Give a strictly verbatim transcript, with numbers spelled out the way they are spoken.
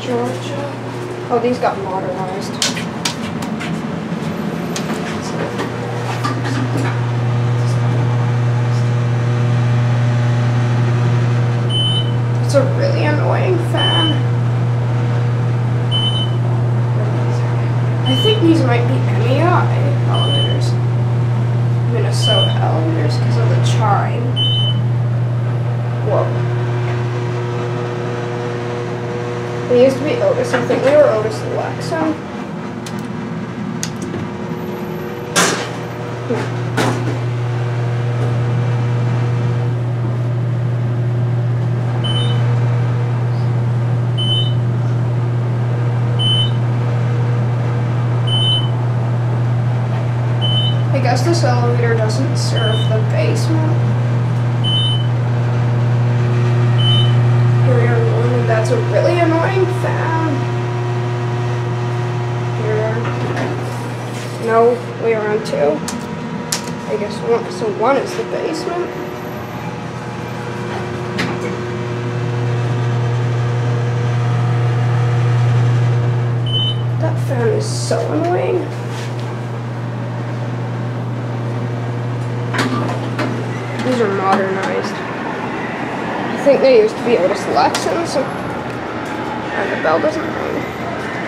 Georgia. Oh, these got modernized. It's a really annoying fan. I think these might be M E I elevators. Minnesota elevators because of the chime. Whoa. They used to be Otis. I think they were Otis Lexan. Hmm. I guess this elevator doesn't serve the basement. Here we are one, that's a really annoying fan. Here. No, we are on two. I guess one, so one is the basement. That fan is so annoying. These are modernized. I think they used to be Otis Lexan, so and the bell doesn't ring.